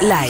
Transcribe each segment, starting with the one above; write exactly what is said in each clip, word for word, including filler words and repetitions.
Live.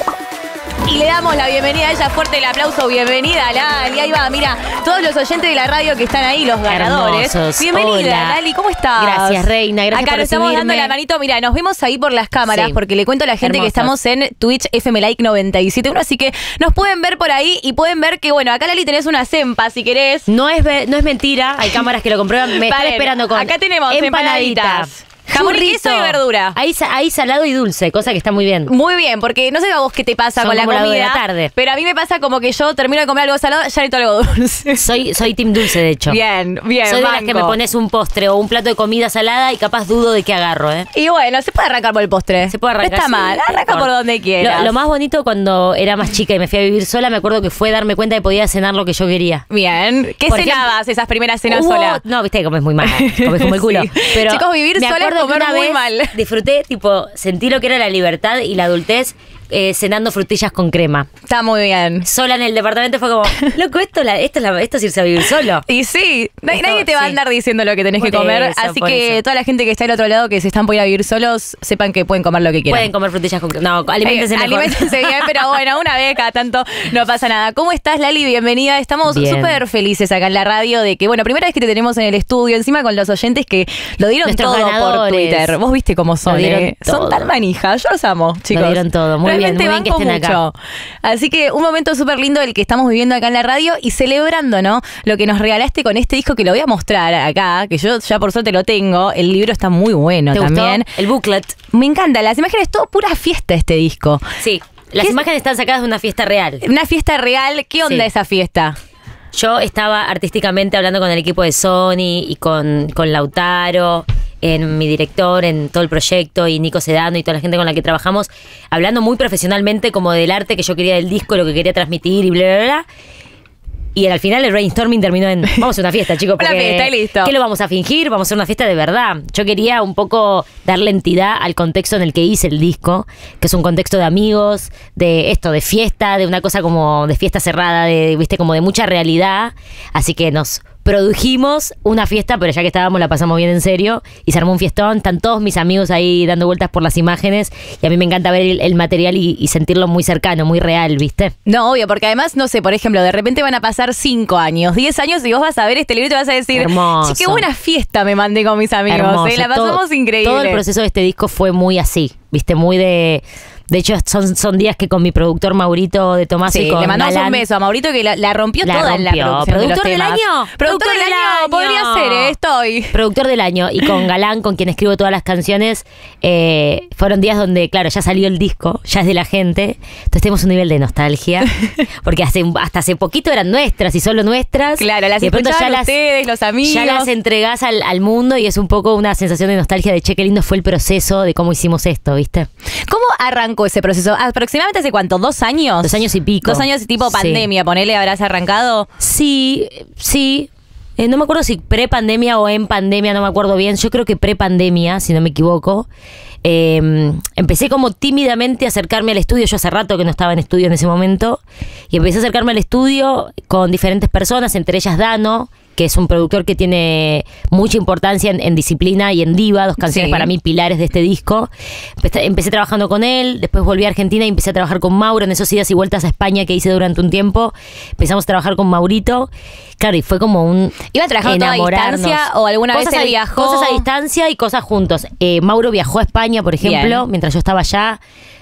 Y le damos la bienvenida a ella, fuerte el aplauso, bienvenida Lali, ahí va, mira, todos los oyentes de la radio que están ahí, los ganadores. Hermosos. Bienvenida, Hola. Lali, ¿cómo estás? Gracias, Reina, gracias Acá por nos estamos recibirme. dando la manito, mira, nos vemos ahí por las cámaras, Sí. porque le cuento a la gente Hermosos. que estamos en Twitch F M Like noventa y siete punto uno, así que nos pueden ver por ahí y pueden ver que, bueno, acá Lali tenés una sempa, si querés. No es, ve- no es mentira, hay cámaras que lo comprueban. Me están Paren, esperando con acá tenemos empanaditas. Jamón y queso y verdura. Ahí, sa- ahí salado y dulce, cosa que está muy bien. Muy bien, porque no sé a vos qué te pasa Son con la como la comida, dos de la tarde. pero a mí me pasa como que yo termino de comer algo salado, ya necesito algo dulce. Soy, soy team dulce, de hecho. Bien, bien, Soy de las que banco. me pones un postre o un plato de comida salada y capaz dudo de qué agarro, ¿eh? Y bueno, se puede arrancar por el postre. Se puede arrancar. No está sí, mal, no arranca importa. por donde quieras. Lo, lo más bonito cuando era más chica y me fui a vivir sola, me acuerdo que fue darme cuenta de que podía cenar lo que yo quería. Bien. ¿Qué Por cenabas esas primeras cenas Hubo- sola? No, viste que comes muy mal, comes como el culo. Sí. Pero Chicos, vivir me sola es acuerdo que comer una muy vez mal. Disfruté, tipo, sentí lo que era la libertad y la adultez eh, cenando frutillas con crema. Está muy bien. Sola en el departamento fue como, loco, esto, la, esto, es la- esto es irse a vivir solo. Y sí, nadie, Esto, nadie te va a sí. andar diciendo lo que tenés Por que comer. eso, así por que eso. toda la gente que está del otro lado, que se están por ir a vivir solos, sepan que pueden comer lo que quieran. Pueden comer frutillas con crema. No, aliméntense Eh, mejor. aliméntense bien, pero bueno, una vez cada tanto no pasa nada. ¿Cómo estás, Lali? Bienvenida. Estamos Bien. súper felices acá en la radio de que, bueno, primera vez que te tenemos en el estudio, encima con los oyentes que lo dieron Nuestros todo por ganadores. Twitter. Vos viste cómo son, Lo dieron ¿eh? todo. Son tan manijas. Yo los amo, chicos. Lo dieron todo. Muy bien, Realmente muy bien que banco estén acá. mucho. Así que un momento súper lindo el que estamos viviendo acá en la radio y celebrando, ¿no? Lo que nos regalaste con este disco que lo voy a mostrar acá, que yo ya por suerte lo tengo. El libro está muy bueno ¿Te también. gustó? El booklet. Me encanta. Las imágenes, todo pura fiesta este disco. Sí. Las ¿Qué es? imágenes están sacadas de una fiesta real. Una fiesta real. ¿Qué onda Sí. esa fiesta? Yo estaba artísticamente hablando con el equipo de Sony y con, con Lautaro, en mi director, en todo el proyecto, y Nico Sedano y toda la gente con la que trabajamos, hablando muy profesionalmente como del arte que yo quería del disco, lo que quería transmitir y bla, bla, bla. Y al final el brainstorming terminó en, vamos a hacer una fiesta, chicos. Una porque fiesta y listo. ¿Qué lo vamos a fingir? Vamos a hacer una fiesta de verdad. Yo quería un poco darle entidad al contexto en el que hice el disco, que es un contexto de amigos, de esto, de fiesta, de una cosa como de fiesta cerrada, de, viste, como de mucha realidad. Así que nos produjimos una fiesta, pero ya que estábamos la pasamos bien en serio y se armó un fiestón. Están todos mis amigos ahí dando vueltas por las imágenes y a mí me encanta ver el, el material y, y sentirlo muy cercano, muy real, ¿viste? No, obvio, porque además, no sé, por ejemplo, de repente van a pasar cinco años, diez años y vos vas a ver este libro y te vas a decir, Hermoso. "Che, qué buena fiesta me mandé con mis amigos, Hermoso. eh, la pasamos Todo- increíble". Todo el proceso de este disco fue muy así, viste, muy de... De hecho, son, son días que con mi productor Maurito de Tomás Sí, y con le mandamos Galán, un beso a Maurito que la, la rompió La toda en la rompió. producción de los ¿Productor del temas. año? Productor del año, podría ser, eh, estoy. productor del año, y con Galán, con quien escribo todas las canciones, eh, fueron días donde, claro, ya salió el disco, ya es de la gente, entonces tenemos un nivel de nostalgia, porque hace, hasta hace poquito eran nuestras y solo nuestras. Claro, las y de pronto escuchaban ya las, ustedes, los amigos. ya las entregás al, al mundo y es un poco una sensación de nostalgia de che, qué lindo fue el proceso de cómo hicimos esto, ¿viste? ¿Cómo arrancó ese proceso? ¿Aproximadamente hace cuánto? ¿Dos años? Dos años y pico. Dos años y tipo Sí. pandemia, ponele, habrás arrancado. Sí, sí. Eh, no me acuerdo si pre-pandemia o en pandemia, no me acuerdo bien. Yo creo que pre-pandemia, si no me equivoco. Eh, empecé como tímidamente a acercarme al estudio. Yo hace rato que no estaba en estudio en ese momento. Y empecé a acercarme al estudio con diferentes personas, entre ellas Dano, que es un productor que tiene mucha importancia en, en Disciplina y en Diva, dos canciones Sí. para mí pilares de este disco. Empecé, empecé trabajando con él, después volví a Argentina y empecé a trabajar con Mauro en esos idas y vueltas a España que hice durante un tiempo. Empezamos a trabajar con Maurito. Claro, y fue como un ¿Iban trabajando toda a enamorarnos. distancia o alguna vez Cosas él a- viajó? Cosas a distancia y cosas juntos. Eh, Mauro viajó a España, por ejemplo, Bien. mientras yo estaba allá.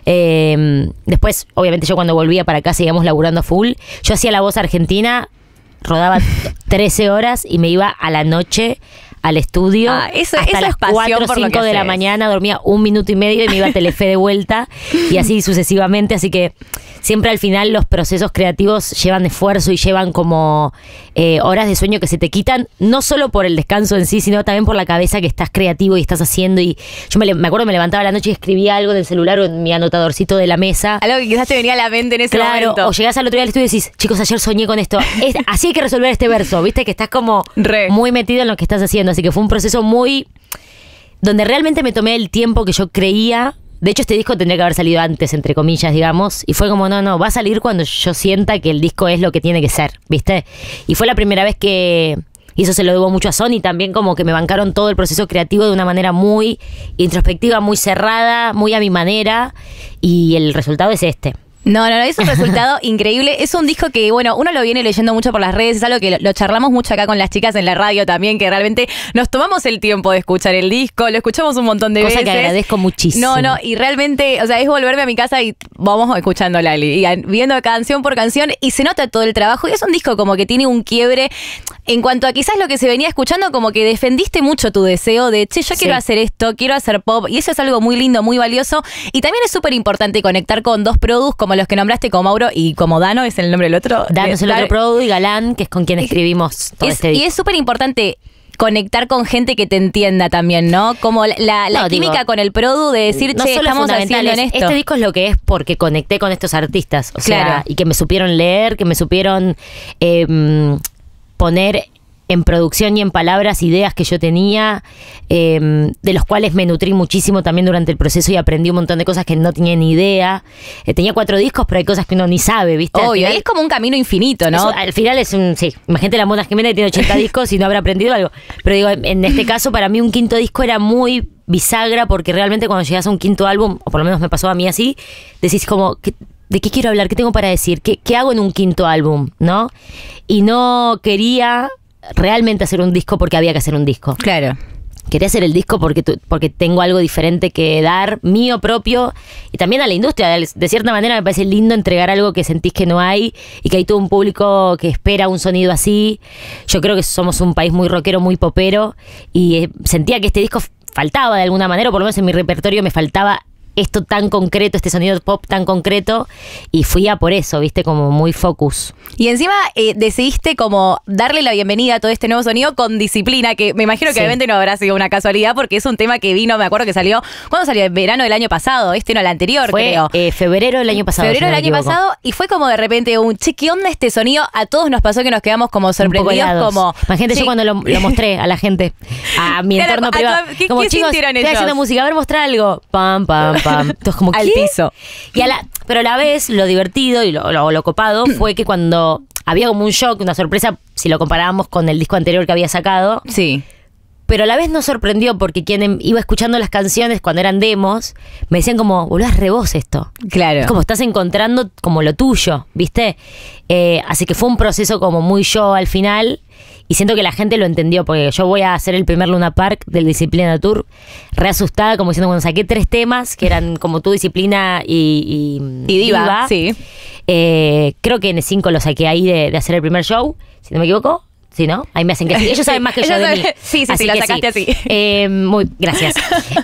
Eh, después, obviamente, yo cuando volvía para acá seguíamos laburando a full. Yo hacía la voz argentina, rodaba trece horas y me iba a la noche al estudio Ah, eso- hasta eso las es pasión cuatro o por lo cinco que de la haces. mañana, dormía un minuto y medio y me iba a Telefe de vuelta y así sucesivamente, así que siempre al final los procesos creativos llevan esfuerzo y llevan como eh, horas de sueño que se te quitan, no solo por el descanso en sí, sino también por la cabeza que estás creativo y estás haciendo. Y yo me, le- me acuerdo me levantaba a la noche y escribía algo en el celular o en mi anotadorcito de la mesa. Algo que quizás te venía a la mente en ese Claro, momento. o llegás al otro día al estudio y decís, chicos, ayer soñé con esto. Es- así hay que resolver este verso, viste, que estás como Re. muy metido en lo que estás haciendo. Así que fue un proceso muy... donde realmente me tomé el tiempo que yo creía. De hecho, este disco tendría que haber salido antes, entre comillas, digamos. Y fue como, no, no, va a salir cuando yo sienta que el disco es lo que tiene que ser, ¿viste? Y fue la primera vez que, Y eso se lo debo mucho a Sony también, como que me bancaron todo el proceso creativo de una manera muy introspectiva, muy cerrada, muy a mi manera. Y el resultado es este. No, no, no, es un resultado increíble. Es un disco que, bueno, uno lo viene leyendo mucho por las redes, es algo que lo, lo charlamos mucho acá con las chicas en la radio también, que realmente nos tomamos el tiempo de escuchar el disco, lo escuchamos un montón de Cosa veces. que agradezco muchísimo. No, no, y realmente, o sea, es volverme a mi casa y vamos escuchando Lali, y a- viendo canción por canción, y se nota todo el trabajo, y es un disco como que tiene un quiebre en cuanto a quizás lo que se venía escuchando, como que defendiste mucho tu deseo de, che, yo Sí. quiero hacer esto, quiero hacer pop, y eso es algo muy lindo, muy valioso, y también es súper importante conectar con dos produs como los que nombraste, como Mauro y como Dano, es el nombre del otro. Dan es el Dan- otro produ y Galán, que es con quien escribimos todo es- este y disco. es súper importante conectar con gente que te entienda también, ¿no? Como la, la, la No, digo, química con el produ de decir, No che, solo es estamos fundamental, haciendo en es- esto. Este disco es lo que es porque conecté con estos artistas. O sea, Claro. y que me supieron leer, que me supieron eh, mm, poner en producción y en palabras ideas que yo tenía, eh, de los cuales me nutrí muchísimo también durante el proceso y aprendí un montón de cosas que no tenía ni idea. Eh, tenía cuatro discos, pero hay cosas que uno ni sabe, ¿viste? Al Obvio, final- es como un camino infinito, ¿no? Eso, al final es un, sí, imagínate la Mona Jiménez que tiene ochenta discos y no habrá aprendido algo. Pero digo, en, en este caso para mí un quinto disco era muy bisagra porque realmente cuando llegas a un quinto álbum, o por lo menos me pasó a mí así, decís como, ¿qué- ¿de qué quiero hablar? ¿Qué tengo para decir? ¿Qué, qué hago en un quinto álbum? ¿No? Y no quería realmente hacer un disco porque había que hacer un disco. Claro. Quería hacer el disco porque, tu- porque tengo algo diferente que dar, mío propio, y también a la industria. De, de cierta manera me parece lindo entregar algo que sentís que no hay y que hay todo un público que espera un sonido así. Yo creo que somos un país muy rockero, muy popero, y eh, sentía que este disco faltaba de alguna manera, o por lo menos en mi repertorio me faltaba esto tan concreto, este sonido pop tan concreto, y fui a por eso, viste, como muy focus. Y encima eh, decidiste como darle la bienvenida a todo este nuevo sonido con disciplina, que me imagino que Sí. obviamente no habrá sido una casualidad, porque es un tema que vino, me acuerdo que salió, ¿cuándo salió? En verano del año pasado, este no el anterior, Fue creo. eh, febrero del año pasado. Febrero si no del me año equivoco. pasado, y fue como de repente un, che, ¿qué onda este sonido? A todos nos pasó que nos quedamos como Un poco sorprendidos, helados. como... Imagínate sí. yo cuando lo, lo mostré a la gente, a mi Claro, entorno a tu- privado. ¿qué- como qué chicos, sintieron estoy ellos? haciendo música, a ver, mostrar algo. Pam, pam, pam. Entonces como, Al ¿qué? piso. Y a la, pero a la vez, lo divertido y lo, lo, lo copado fue que cuando había como un shock, una sorpresa, si lo comparábamos con el disco anterior que había sacado, Sí. pero a la vez nos sorprendió porque quien em- iba escuchando las canciones cuando eran demos, me decían como, boludo, es re vos esto. Claro. Es como estás encontrando como lo tuyo, ¿viste? Eh, así que fue un proceso como muy yo al final. Y siento que la gente lo entendió, porque yo voy a hacer el primer Luna Park del Disciplina Tour, re asustada, como diciendo, cuando saqué tres temas, que eran como tu Disciplina y, y, Y Diva, sí. eh, creo que en el cinco lo saqué ahí de, de hacer el primer show, si no me equivoco. Sí, ¿no? Ahí me hacen que sí. Ellos saben más que yo Ellos de mí. saben- sí, sí, sí, lo que sacaste así. Eh, muy, gracias.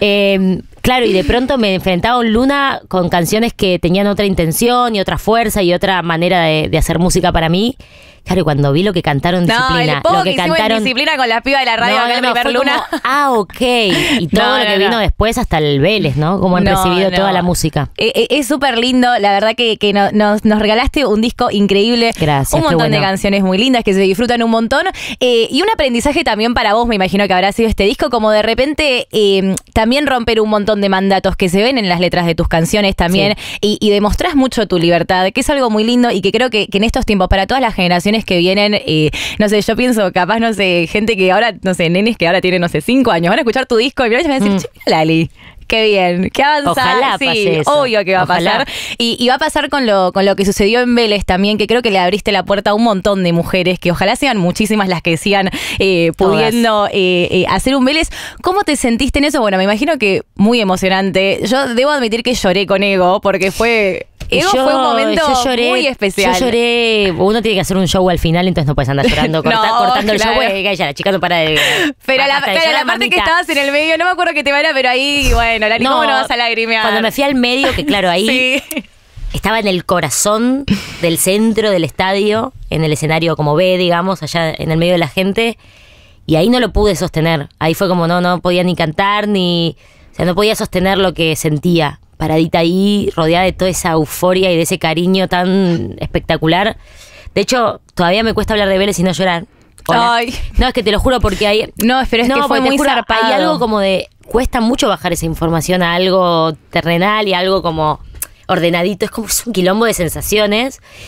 Eh, claro, y de pronto me enfrentaba a un Luna con canciones que tenían otra intención y otra fuerza y otra manera de, de hacer música para mí. Claro, y cuando vi lo que cantaron No, Disciplina, el poco lo que, que, hicimos cantaron. en Disciplina con las pibas de la radio No, acá en no, no, Primer fue Luna. como, ah, ok. Y todo No, lo que no, vino no. después hasta el Vélez, ¿no? Como han No, recibido no. toda la música. Eh, eh, Es súper lindo, la verdad que, que no- nos, nos regalaste un disco increíble. Gracias, Un qué montón de bueno. canciones muy lindas que se disfrutan un montón. Eh, y un aprendizaje también para vos, me imagino que habrá sido este disco, como de repente eh, también romper un montón de mandatos que se ven en las letras de tus canciones también. Y, y demostrás mucho tu libertad, que es algo muy lindo y que creo que, que en estos tiempos, para todas las generaciones que vienen, eh, no sé, yo pienso, capaz, no sé, gente que ahora, no sé, nenes que ahora tienen, no sé, cinco años, van a escuchar tu disco y van a decir, Mm. che, Lali. Qué bien, qué avanzada. Ojalá sí, pase eso. obvio que va Ojalá. a pasar. Y, y va a pasar con lo, con lo que sucedió en Vélez también, que creo que le abriste la puerta a un montón de mujeres, que ojalá sean muchísimas las que sigan eh, pudiendo eh, eh, hacer un Vélez. ¿Cómo te sentiste en eso? Bueno, me imagino que muy emocionante. Yo debo admitir que lloré con Ego, porque fue... Ego Yo- fue un momento yo lloré, muy especial. Yo lloré. Uno tiene que hacer un show al final, entonces no puedes andar llorando, corta- No, cortando el show. claro. Porque ya la chica no para de. Pero la, basta de pero llorar, la parte que mamita. estabas en el medio, no me acuerdo qué tema era, pero ahí, bueno, Lali, ¿cómo no vas a lagrimear? Cuando me fui al medio, que claro, ahí Sí. estaba en el corazón del centro del estadio, en el escenario como B, digamos, allá en el medio de la gente, y ahí no lo pude sostener. Ahí fue como no, no podía ni cantar, ni. O sea, no podía sostener lo que sentía. Paradita ahí, rodeada de toda esa euforia y de ese cariño tan espectacular. De hecho, todavía me cuesta hablar de Vélez y no llorar. Hola. Ay. No, es que te lo juro porque hay. No, pero es que fue porque te muy juro, zarpado. hay algo como de. Cuesta mucho bajar esa información a algo terrenal y algo como ordenadito. Es como es un quilombo de sensaciones.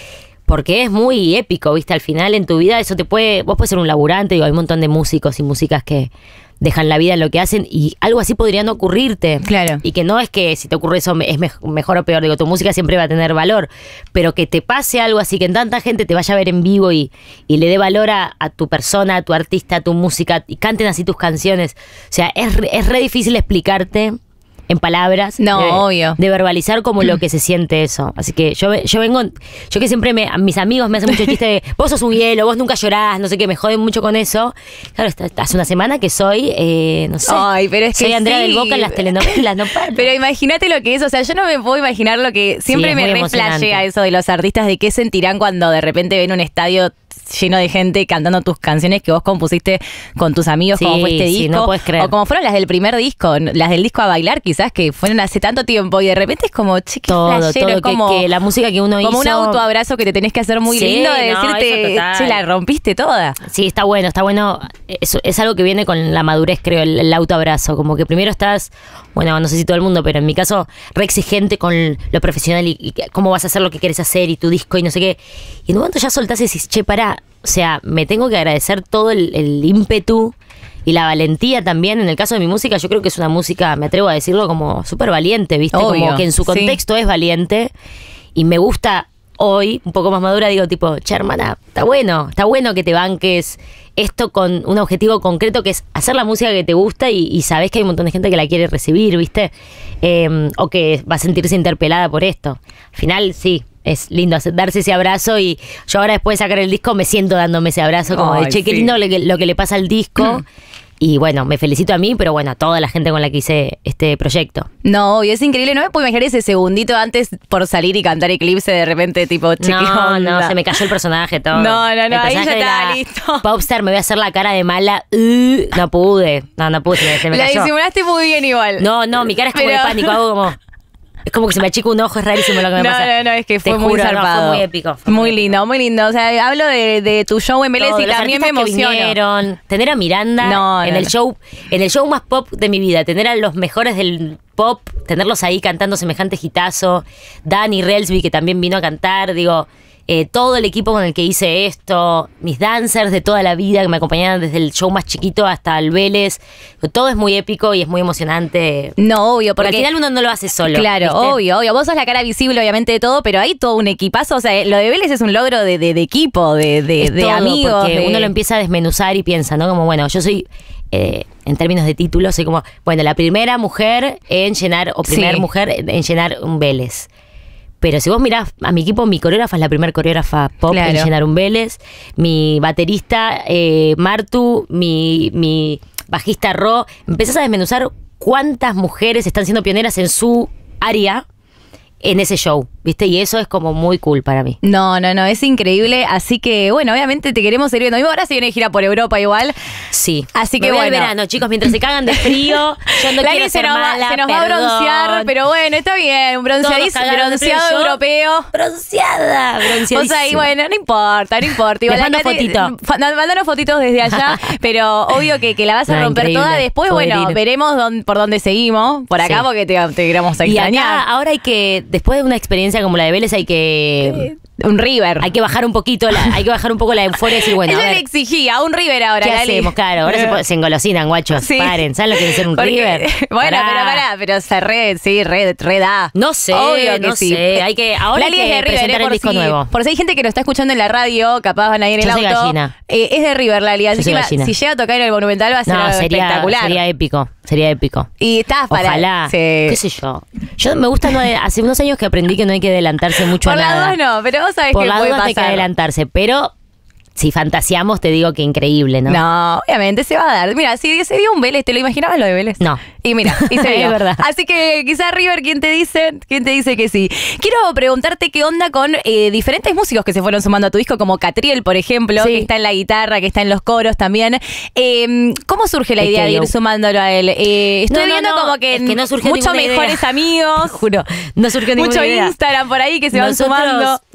porque es muy épico, ¿viste? Al final en tu vida eso te puede... Vos puedes ser un laburante, digo, hay un montón de músicos y músicas que dejan la vida en lo que hacen y algo así podría no ocurrirte. Claro. Y que no es que si te ocurre eso es me- mejor o peor, digo, tu música siempre va a tener valor, pero que te pase algo así, que en tanta gente te vaya a ver en vivo y, y le dé valor a, a tu persona, a tu artista, a tu música, y canten así tus canciones. O sea, es, re- es re difícil explicarte en palabras, No, de, obvio. de verbalizar como lo que se siente eso. Así que yo, ve- yo vengo, yo que siempre me, a mis amigos me hacen mucho chiste de vos sos un hielo, vos nunca llorás, no sé qué, me joden mucho con eso. Claro, está- hace una semana que soy, eh, no sé, Ay, pero es que soy Andrea sí. del Boca en las telenovelas, no paro. Pero imagínate lo que es, o sea, yo no me puedo imaginar lo que siempre es me muy re emocionante. flashea eso de los artistas, de qué sentirán cuando de repente ven un estadio lleno de gente cantando tus canciones que vos compusiste con tus amigos, Sí, como fue este sí, disco, no puedes creer. o como fueron las del primer disco, las del disco A Bailar quizás, que fueron hace tanto tiempo y de repente es como, che, qué todo, flashero, todo, es que, como, que la música que uno como un hizo... autoabrazo que te tenés que hacer muy Sí, lindo de no, eso decirte, total. che, la rompiste toda. Sí, está bueno, está bueno. Es, es algo que viene con la madurez, creo, el, el autoabrazo. Como que primero estás, bueno, no sé si todo el mundo, pero en mi caso, re exigente con lo profesional y, y cómo vas a hacer lo que quieres hacer y tu disco y no sé qué. Y en un momento ya soltás y decís, che, pará, o sea, me tengo que agradecer todo el, el ímpetu y la valentía también. En el caso de mi música, yo creo que es una música, me atrevo a decirlo, como súper valiente, ¿viste? Obvio, Como que en su sí. contexto es valiente y me gusta hoy, un poco más madura, digo tipo, che, hermana, está bueno, está bueno que te banques esto con un objetivo concreto que es hacer la música que te gusta y, y sabés que hay un montón de gente que la quiere recibir, ¿viste? Eh, o que va a sentirse interpelada por esto. Al final, sí, es lindo hacer- darse ese abrazo y yo ahora después de sacar el disco me siento dándome ese abrazo como Ay, de, che, qué sí. lindo lo que, lo que le pasa al disco. Y bueno, me felicito a mí, pero bueno, a toda la gente con la que hice este proyecto. No, obvio, es increíble. No me puedo imaginar ese segundito antes por salir y cantar Eclipse de repente, tipo, che, ¿qué No, onda? no, se me cayó el personaje todo. No, no, no, El ahí ya personaje de estaba la listo. Popstar, me voy a hacer la cara de mala. uh, no pude. No, no pude, se me, se me La cayó. disimulaste muy bien igual. No, no, mi cara es como Pero- de pánico, hago como... Es como que se me achica un ojo, es rarísimo lo que me No, pasa. no, no, es que Te fue muy juro, no, zarpado. fue muy épico. fue Muy lindo, muy lindo. O sea, hablo de, de tu show en Vélez Todo, y los también me artistas que emociono. vinieron, tener a Miranda No, en no, el no. show, en el show más pop de mi vida, tener a los mejores del pop, tenerlos ahí cantando semejante hitazo, Dani Relsby que también vino a cantar, digo, eh, todo el equipo con el que hice esto, mis dancers de toda la vida que me acompañaban desde el show más chiquito hasta el Vélez, todo es muy épico y es muy emocionante. No, obvio, Porque porque... al final uno no lo hace solo. Claro, ¿viste? obvio, obvio. Vos sos la cara visible, obviamente, de todo, pero hay todo un equipazo. O sea, lo de Vélez es un logro de, de, de equipo, de, de, Es de todo, amigos. porque de- uno lo empieza a desmenuzar y piensa, ¿no? Como, bueno, yo soy, eh, en términos de títulos, soy como, bueno, la primera mujer en llenar, o primer Sí. mujer en en llenar un Vélez. Pero si vos mirás a mi equipo, mi coreógrafa es la primera coreógrafa pop Claro. en llenar un Vélez. Mi baterista, eh, Martu, mi, mi bajista Ro. Empezás a desmenuzar cuántas mujeres están siendo pioneras en su área en ese show, ¿viste? Y eso es como muy cool para mí. No, no, no, es increíble. Así que, bueno, obviamente te queremos seguir viendo. Mismo ahora se viene de gira por Europa igual. Sí. Así Me que voy al bueno. verano, chicos, mientras se cagan de frío, yo no Lali quiero se ser nos, va, mala, se nos va a perdón. broncear, pero bueno, está bien. Un Todos bronceadiz- cagaron de frío, bronceado yo europeo. Bronceada, O bronceadísima. sea, y bueno, no importa, no importa. Les mando acá te- fotito. fa- no, Mándanos fotitos desde allá, pero obvio que, que la vas a No, romper increíble. toda. Después, Poder bueno, ir. veremos dónde- por dónde seguimos. Por acá, Sí. porque te, te queremos Y extrañar. acá, ahora hay que, después de una experiencia como la de Vélez, hay que... Un River. Hay que bajar un poquito, la, hay que bajar un poco la euforia y decir, bueno, a Ella ver, le exigía un River ahora, ¿qué Lali. hacemos? Claro, ahora se, po- se engolosinan, guachos. Sí. Paren, ¿saben lo que es ser un Porque- River? Bueno, Pará. pero pará, pero se re, sí, re, re da. No sé, Obvio que no sí. sé. Hay que, ahora Lali hay que es de River, presentar eh, el por disco si, nuevo. Por si hay gente que lo está escuchando en la radio, capaz van a ir en el Yo soy auto. gallina. Eh, es de River, Lali. Así Yo soy que va- gallina. si llega a tocar en el Monumental va a ser No, algo sería, espectacular. sería épico, sería épico. Y estás para... Ojalá. Sí. ¿Qué sé yo? Yo me gusta no de- hace unos años que aprendí que no hay que adelantarse mucho Por a la nada. duda no, pero vos sabés Por que la puede duda hay que pasar. adelantarse, pero si fantaseamos te digo que increíble, ¿no? No, obviamente se va a dar. Mira, si se dio un Vélez, ¿te lo imaginabas lo de Vélez? No. Y mira, y se Es dio. verdad. Así que quizás River, ¿quién te dice? ¿Quién te dice que sí? Quiero preguntarte qué onda con eh, diferentes músicos que se fueron sumando a tu disco, como Catriel, por ejemplo, Sí. que está en la guitarra, que está en los coros también. Eh, ¿Cómo surge la Es idea que de ir yo- sumándolo a él? Eh, estoy No, no, viendo no, como que, es que no surgió mucho ninguna mejores idea. amigos. Juro, no surgió ninguna Mucho idea. Instagram por ahí que se van Nosotros, sumando.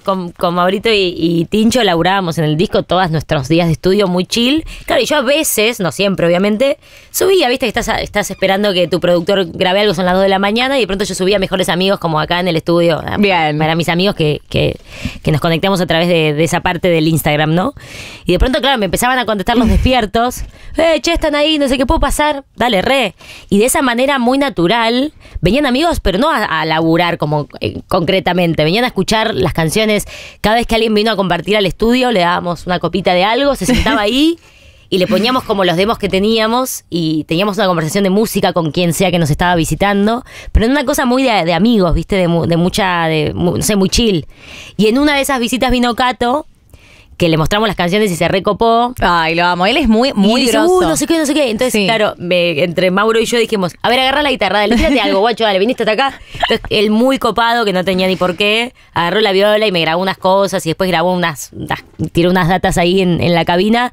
con, con Maurito y, y Tincho laburábamos en el disco todos nuestros días de estudio muy chill. Claro, y yo a veces, no siempre obviamente, subía, viste que estás, estás esperando que tu productor grabe algo, son las dos de la mañana, y de pronto yo subía a Mejores Amigos como acá en el estudio. Bien. Para mis amigos que, que, que nos conectamos a través de, de esa parte del Instagram, ¿no? Y de pronto, claro, me empezaban a contestar los despiertos. Eh, che, están ahí, no sé qué puedo pasar. Dale, re. Y de esa manera muy natural, venían amigos, pero no a, a laburar como eh, concretamente. Venían a escuchar las canciones. Cada vez que alguien vino a compartir al estudio, le dábamos una copita de algo, se sentaba ahí y le poníamos como los demos que teníamos y teníamos una conversación de música con quien sea que nos estaba visitando, pero en una cosa muy de, de amigos, ¿viste? De, de mucha, de, no sé, muy chill. Y en una de esas visitas vino Cato, que le mostramos las canciones y se recopó. Ay, lo amo. Él es muy, muy y dice, grosso. "Uh, no sé qué, no sé qué". Entonces, Sí. claro, me, entre Mauro y yo dijimos, a ver, agarra la guitarra, dale, tírate algo, guacho, dale, viniste hasta acá. Entonces, él muy copado, que no tenía ni por qué, agarró la viola y me grabó unas cosas y después grabó unas, unas tiró unas datas ahí en, en la cabina.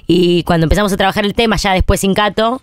Y cuando empezamos a trabajar el tema, ya después sin Cato,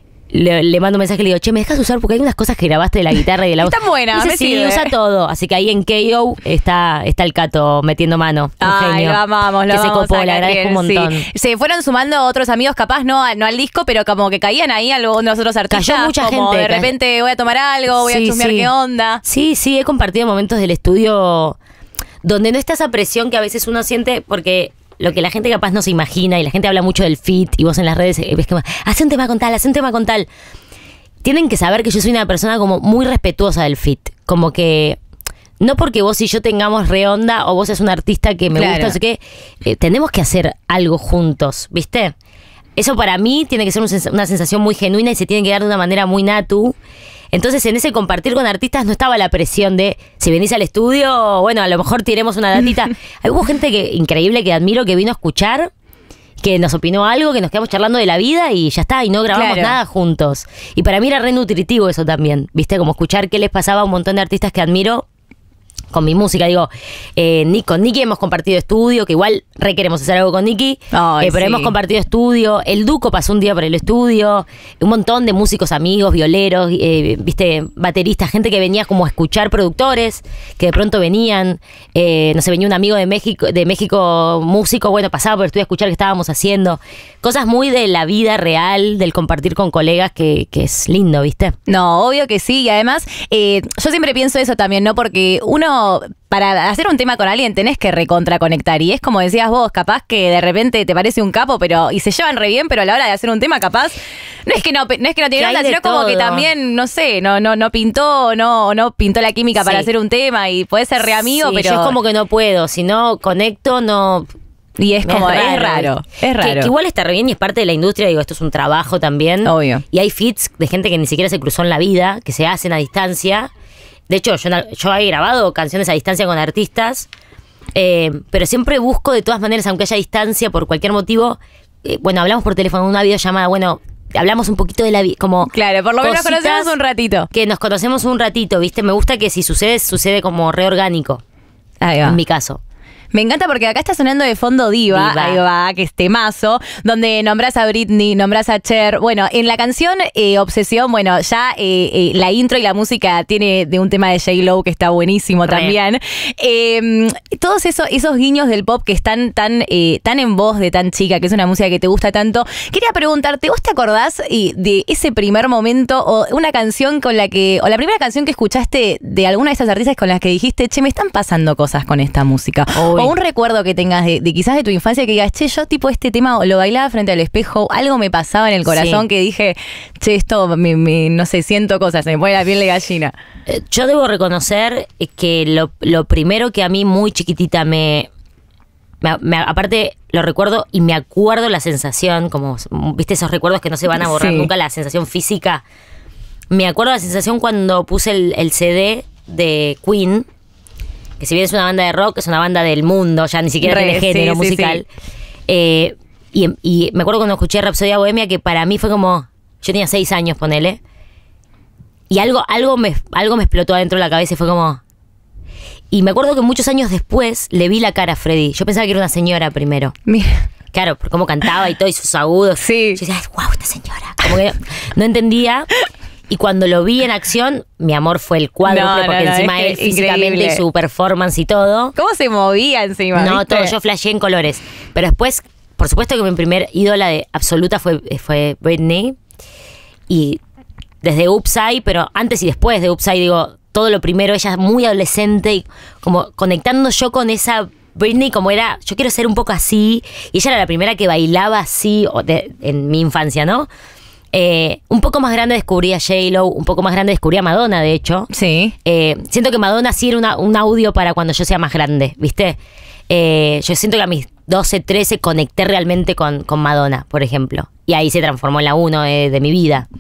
Le, le mando un mensaje y le digo, che, ¿me dejas usar? Porque hay unas cosas que grabaste de la guitarra y de la voz. Están buenas, Dice, me sí, sirve. usa todo. Así que ahí en K O está, está el Cato metiendo mano. Un Ay, genio. lo amamos, lo que amamos. se copó, a le agradezco un Catriel, montón. sí. Se fueron sumando otros amigos, capaz no, a- no al disco, pero como que caían ahí algunos otros artistas. Cayó mucha como gente. de repente voy a tomar algo, voy Sí, a chusmear sí. qué onda. Sí, sí, he compartido momentos del estudio donde no está esa presión que a veces uno siente, porque lo que la gente capaz no se imagina, y la gente habla mucho del feat, y vos en las redes ves que hace un tema con tal, hace un tema con tal. Tienen que saber que yo soy una persona como muy respetuosa del feat. Como que no porque vos y yo tengamos re onda o vos seas un artista que me Claro. gusta, no sé qué, eh, tenemos que hacer algo juntos, ¿viste? Eso para mí tiene que ser un sens- una sensación muy genuina y se tiene que dar de una manera muy natu. Entonces en ese compartir con artistas no estaba la presión de si venís al estudio, bueno, a lo mejor tiremos una datita. Hubo gente que increíble que admiro que vino a escuchar, que nos opinó algo, que nos quedamos charlando de la vida y ya está, y no grabamos Claro. nada juntos. Y para mí era re nutritivo eso también, ¿viste? Como escuchar qué les pasaba a un montón de artistas que admiro con mi música. Digo, eh, Ni- con Nicky hemos compartido estudio, que igual re queremos hacer algo con Nicky, Ay, eh, pero sí. hemos compartido estudio. El Duco pasó un día por el estudio, un montón de músicos amigos, violeros, eh, viste, bateristas, gente que venía como a escuchar, productores que de pronto venían, eh, no sé, venía un amigo de México, de México músico, bueno, pasaba por el estudio a escuchar qué estábamos haciendo. Cosas muy de la vida real, del compartir con colegas, que, que es lindo, ¿viste? No, obvio que sí. Y además, eh, yo siempre pienso eso también, ¿no? Porque uno, para hacer un tema con alguien, tenés que recontra conectar. Y es como decías vos, capaz que de repente te parece un capo, pero y se llevan re bien, pero a la hora de hacer un tema, capaz, no es que no, no es que no tiene Que hay onda, de sino como que todo. también, no sé, no, no, no pintó, no, no pintó la química para Sí. hacer un tema y puede ser re amigo, Sí, pero. yo es como que no puedo, si no conecto, no. Y es como, es raro, es raro. Que, que igual está re bien y es parte de la industria, digo, esto es un trabajo también. Obvio. Y hay feats de gente que ni siquiera se cruzó en la vida, que se hacen a distancia. De hecho, yo, yo he grabado canciones a distancia con artistas, eh, pero siempre busco de todas maneras, aunque haya distancia por cualquier motivo, eh, bueno, hablamos por teléfono, una videollamada, bueno, hablamos un poquito de la vida, como Claro, por lo menos cositas conocemos un ratito. que nos conocemos un ratito, ¿viste? Me gusta que si sucede, sucede como reorgánico, Ahí va. en mi caso. Me encanta porque acá está sonando de fondo Diva, Diva. ahí va, que es temazo, donde nombras a Britney, nombras a Cher. Bueno, en la canción eh, Obsesión, bueno, ya eh, eh, la intro y la música tiene de un tema de J-Lo que está buenísimo Re. también. Eh, todos esos, esos guiños del pop que están tan, eh, tan en voz de tan chica, que es una música que te gusta tanto. Quería preguntarte, ¿vos te acordás eh, de ese primer momento o una canción con la que, o la primera canción que escuchaste de alguna de esas artistas con las que dijiste, che, me están pasando cosas con esta música? Uy. O un recuerdo que tengas de, de quizás de tu infancia que digas, che, yo tipo este tema lo bailaba frente al espejo, algo me pasaba en el corazón Sí. que dije, che, esto, me, me- no sé, siento cosas, se me pone la piel de gallina. Eh, Yo debo reconocer que lo, lo primero que a mí muy chiquitita me, me, me- aparte lo recuerdo y me acuerdo la sensación, como viste esos recuerdos que no se van a borrar Sí. nunca, la sensación física. Me acuerdo la sensación cuando puse el, el C D de Queen, que si bien es una banda de rock, es una banda del mundo, ya ni siquiera Re, tiene género sí, sí, musical. Eh, y, y me acuerdo cuando escuché Rapsodia Bohemia, que para mí fue como, yo tenía seis años, ponele, y algo, algo, me, algo me explotó adentro de la cabeza y fue como... Y me acuerdo que muchos años después le vi la cara a Freddy. Yo pensaba que era una señora primero. Mira. Claro, por cómo cantaba y todo, y sus agudos. Sí. Yo decía, wow, esta señora. Como que no entendía. Y cuando lo vi en acción, mi amor fue el cuádruple, No, no, porque no, encima es él que físicamente increíble. y su performance y todo. ¿Cómo se movía encima? No, ¿viste? todo, yo flasheé en colores. Pero después, por supuesto que mi primer ídola de absoluta fue, fue Britney. Y desde Upside, pero antes y después de Upside, digo, todo lo primero, ella muy adolescente y como conectando yo con esa Britney como era, yo quiero ser un poco así. Y ella era la primera que bailaba así o de- en mi infancia, ¿no? Eh, un poco más grande descubrí a J-Lo, un poco más grande descubrí a Madonna, de hecho. Sí. Eh, siento que Madonna sí era una- un audio para cuando yo sea más grande, ¿viste? Eh, yo siento que a mis doce, trece conecté realmente con, con Madonna, por ejemplo. Y ahí se transformó en la uno de, de mi vida.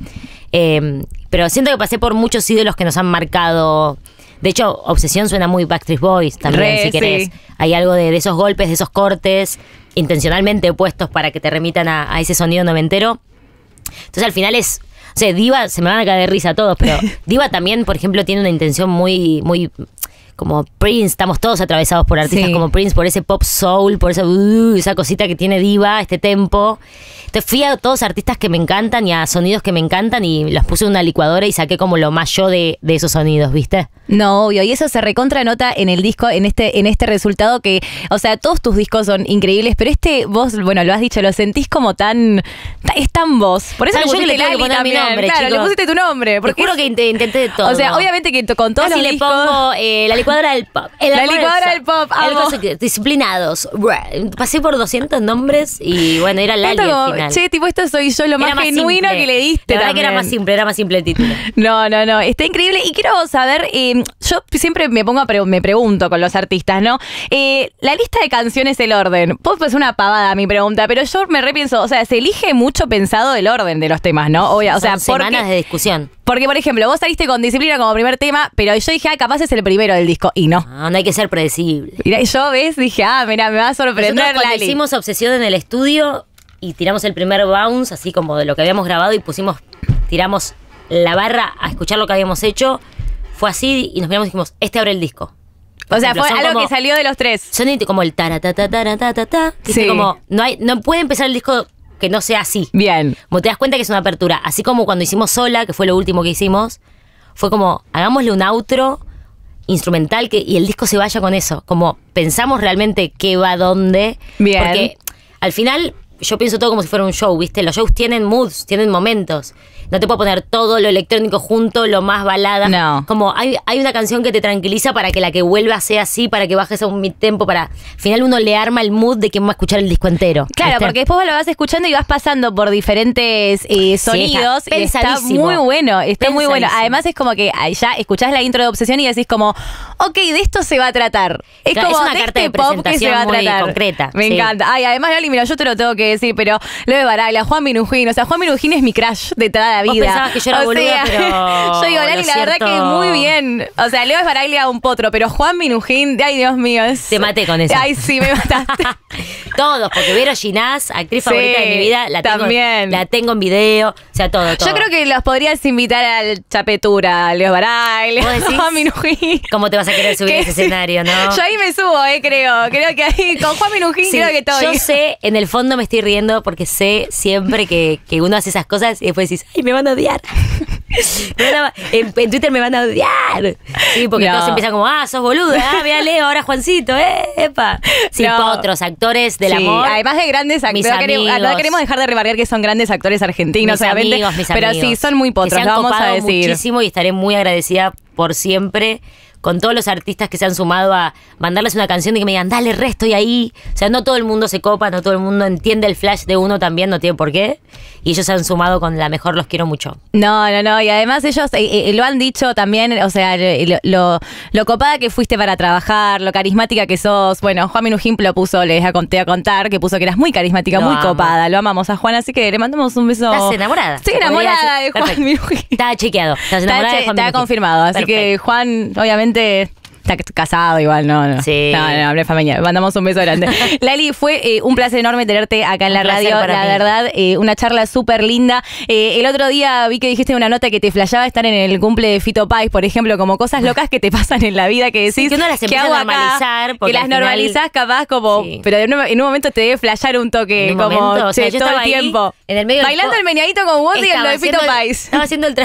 Eh, pero siento que pasé por muchos ídolos que nos han marcado. De hecho, Obsesión suena muy Backstreet Boys también, Re, si querés. sí. Hay algo de, de esos golpes, de esos cortes, intencionalmente puestos para que te remitan a, a ese sonido noventero. Entonces al final es, o sea, Diva, se me van a caer de risa todos, pero Diva también, por ejemplo, tiene una intención muy, muy como Prince, estamos todos atravesados por artistas Sí. como Prince, por ese pop soul, por esa, uh, esa cosita que tiene Diva, este tempo. Entonces fui a todos artistas que me encantan y a sonidos que me encantan y los puse en una licuadora y saqué como lo más yo de, de esos sonidos, ¿viste? No, obvio, y eso se recontra nota en el disco, en este, en este resultado que, o sea, todos tus discos son increíbles, pero este vos, bueno, lo has dicho, lo sentís como tan, ta- es tan vos. Por eso Ah, le yo que pusiste le tengo que Lali poner mi también. nombre, claro, le chicos. pusiste tu nombre. Te Porque juro que int- intenté de todo. o sea, obviamente que to- con todos Casi los le discos. pongo eh, la licuadora del pop. el La amor licuadora del del pop, El amo. cosa que- disciplinados. Bruh. Pasé por doscientos nombres y bueno, era Lali Esto al como, final. che, tipo, esto soy yo, lo Era más genuino simple. que le diste. La verdad que era también. más simple, era más simple el título. No, no, no, está increíble. Y quiero saber, eh, yo siempre me pongo a pre- me pregunto con los artistas, ¿no? Eh, la lista de canciones, el orden. Pues es una pavada mi pregunta, pero yo me repienso, o sea, se elige mucho pensado el orden de los temas, ¿no? Obvia- o sea, Son porque, semanas de discusión. porque, por ejemplo, vos saliste con Disciplina como primer tema, pero yo dije, ah, capaz es el primero del disco, y no. No, no hay que ser predecible. Mira, y yo, ¿ves? Dije, ah, mira, me va a sorprender Nosotros cuando Lali. hicimos Obsesión en el estudio y tiramos el primer bounce, así como de lo que habíamos grabado y pusimos, tiramos la barra a escuchar lo que habíamos hecho, fue así y nos miramos y dijimos, este abre el disco. O sea, ejemplo, fue son algo como- que salió de los tres. Son como el taratataratata, Sí. como no hay, no puede empezar el disco que no sea así. Bien. Como te das cuenta que es una apertura, así como cuando hicimos Sola, que fue lo último que hicimos, fue como hagámosle un outro instrumental que y el disco se vaya con eso, como pensamos realmente qué va dónde, Bien. porque al final yo pienso todo como si fuera un show, ¿viste? Los shows tienen moods, tienen momentos. No te puedo poner todo lo electrónico junto, lo más balada. No. Como hay, hay una canción que te tranquiliza para que la que vuelva sea así, para que bajes a un mid-tempo, para... Al final uno le arma el mood de que va a escuchar el disco entero. Claro, ¿viste? porque después vos lo vas escuchando y vas pasando por diferentes eh, sonidos está y está pensadísimo. muy bueno, está muy bueno. Pensadísimo. Además es como que ah, ya escuchás la intro de Obsesión y decís como, ok, de esto se va a tratar. Es Claro, como es una carta este de pop que se va a presentación muy tratar. concreta, Me sí. encanta. Ay, además, Lali, mira, yo te lo tengo que decir, pero lo de Baraglia, Juan Minujín, o sea, Juan Minujín es mi crush de toda la Vos vida. pensabas que yo era O boluda, sea, pero yo digo, Lali, lo la verdad cierto- que muy bien. O sea, Leo es Baraglia un potro, pero Juan Minujín, ay, Dios mío. Es... Te maté con eso. Ay, sí, me mataste. Todos, porque Vero Ginás, actriz Sí, favorita de mi vida, la tengo, también. la tengo en video, o sea, todo, todo. Yo creo que los podrías invitar al Chapetura, a Leo Baraglia, ¿Vos decís? Juan Minujín. ¿Cómo te vas a querer subir a ese sí. escenario, no? Yo ahí me subo, eh, creo. Creo que ahí con Juan Minujín Sí, creo que estoy. yo sé, en el fondo me estoy riendo porque sé siempre que, que uno hace esas cosas y después decís, ay, me van a odiar. Me van a- en, en Twitter me van a odiar. Sí, porque No. todos empiezan como, ah, sos boludo, ah, mira Leo, ahora Juancito, eh, epa. Sí, No. otros actores del Sí, amor. además de grandes mis actores. No queremos, amigos. no queremos dejar de remarcar que son grandes actores argentinos, mis obviamente. amigos, mis pero amigos, sí, son muy que potros, se han lo vamos a copado decir. muchísimo y estaré muy agradecida por siempre con todos los artistas que se han sumado a mandarles una canción y que me digan, dale, re, estoy ahí. O sea, no todo el mundo se copa, no todo el mundo entiende el flash de uno también, no tiene por qué. Y ellos se han sumado con la mejor, los quiero mucho. No, no, no. Y además ellos eh, eh, lo han dicho también, o sea, lo, lo, lo copada que fuiste para trabajar, lo carismática que sos. Bueno, Juan Minujín lo puso, les a, conté a contar, que puso que eras muy carismática, Lo muy amo. copada. Lo amamos a Juan, así que le mandamos un beso. ¿Estás enamorada? Estoy Se podría enamorada decir. de Juan Perfecto. Minujín. Está chequeado. Estás Está, enamorada che- de Juan está Minujín. confirmado, así que Perfecto. Juan, obviamente... Está casado igual, no, no. Sí. No, no, no, familia. Mandamos un beso grande. Lali, fue eh, un placer enorme tenerte acá en Un la placer radio. para La mí. verdad, eh, una charla súper linda. Eh, el otro día vi que dijiste una nota que te flashaba estar en el cumple de Fito Páez, por ejemplo, como cosas locas que te pasan en la vida que decís. Sí, que uno las ¿qué empieza hago a acá? normalizar, Que porque las al final- normalizás capaz como... Sí. Pero en un, en un momento te debe flashear un toque, En un como momento, o sea, che, yo todo el estaba ahí, tiempo. en el medio del Bailando po- el meneadito con vos y en lo Estaba de Fito haciendo el- Páez. Estaba haciendo el trabajo.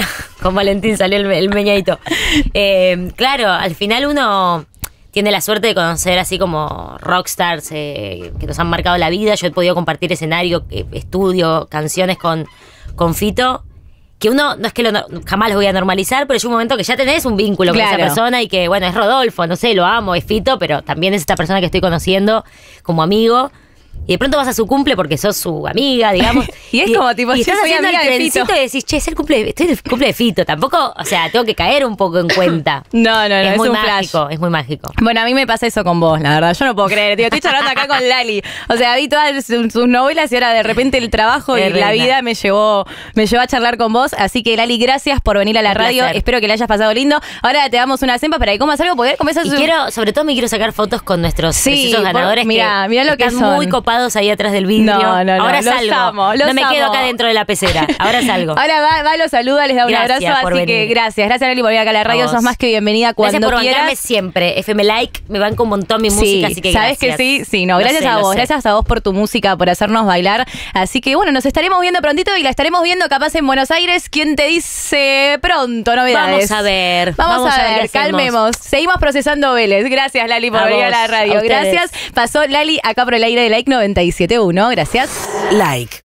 Con Valentín salió el, el meñadito. Eh, claro, al final uno tiene la suerte de conocer así como rockstars eh, que nos han marcado la vida. Yo he podido compartir escenario, eh, estudio, canciones con, con Fito. Que uno, no es que lo, jamás los voy a normalizar, pero es un momento que ya tenés un vínculo Claro. con esa persona y que, bueno, es Rodolfo, no sé, lo amo, es Fito, pero también es esta persona que estoy conociendo como amigo. Y de pronto vas a su cumple porque sos su amiga, digamos. Y es como, tipo, y yo estás soy haciendo amiga el de trencito Fito. y decís, che, es el cumple, estoy en el cumple de Fito. Tampoco, o sea, tengo que caer un poco en cuenta. No, no, no, es, es muy un flash. mágico, es muy mágico. Bueno, a mí me pasa eso con vos, la verdad. Yo no puedo creer, tío. Estoy charlando acá con Lali. O sea, vi todas sus, sus novelas y ahora de repente el trabajo Es y la reina. vida me llevó, me llevó a charlar con vos. Así que, Lali, gracias por venir a la Un radio. placer. Espero que la hayas pasado lindo. Ahora te damos una sempa para que comas algo, porque comes Y quiero, sobre todo me quiero sacar fotos con nuestros Sí, preciosos por- ganadores mirá, que mirá lo que están son. muy copados ahí atrás del vidrio. No, no, no, Ahora los salgo. amo, los no me quedo amo. acá dentro de la pecera. Ahora salgo. Ahora va, va, los saluda, les da un Gracias abrazo. por Así que venir. gracias. Gracias, Lali, por venir acá a la radio. A vos. Sos más que bienvenida cuando Gracias por bancarme quieras. siempre. F M Like, me banca un montón mi música, así que sabes gracias. que sí, sí, no, Lo gracias sé, a lo vos, sé. gracias a vos por tu música, por hacernos bailar. Así que bueno, nos estaremos viendo prontito y la estaremos viendo capaz en Buenos Aires. ¿Quién te dice pronto novedades? Vamos a ver. Vamos, Vamos a, a ver ver, qué hacemos. calmemos. Seguimos procesando Vélez. Gracias, Lali, por A venir a vos, la radio. a ustedes. Gracias. Pasó Lali acá por el aire de Like noventa y siete punto uno. Gracias. Like.